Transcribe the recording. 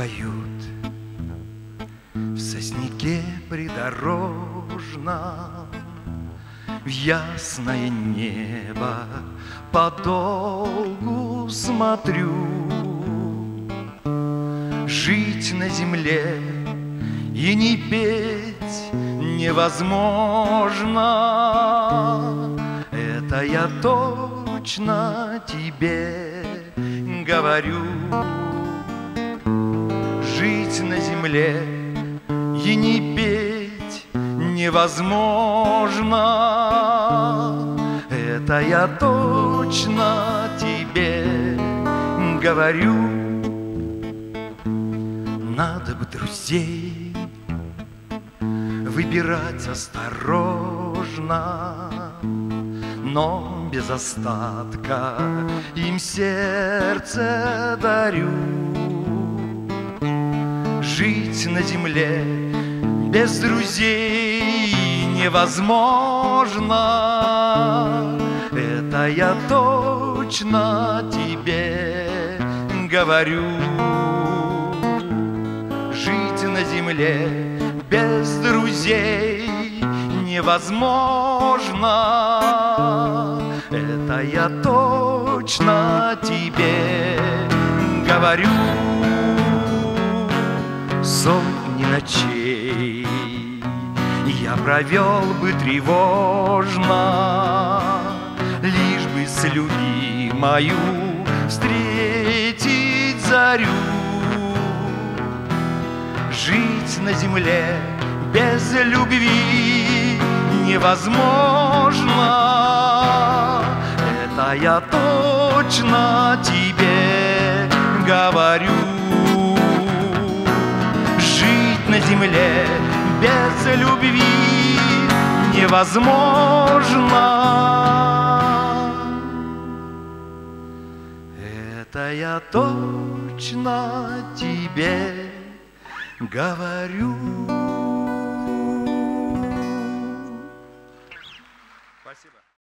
поют в сосняке придорожном, в ясное небо подолгу смотрю. Жить на земле и не петь невозможно, это я точно тебе говорю. Жить на земле и не петь невозможно, это я точно тебе говорю. Надо бы друзей выбирать осторожно, но без остатка им сердце дарю. Жить на земле без друзей невозможно, это я точно тебе говорю. Жить на земле без друзей невозможно, это я точно тебе говорю. Сотни ночей я провел бы тревожно, лишь бы с любимою встретить зарю. Жить на земле без любви невозможно, это я точно тебе говорю. Жить на земле без любви невозможно, это я точно тебе говорю.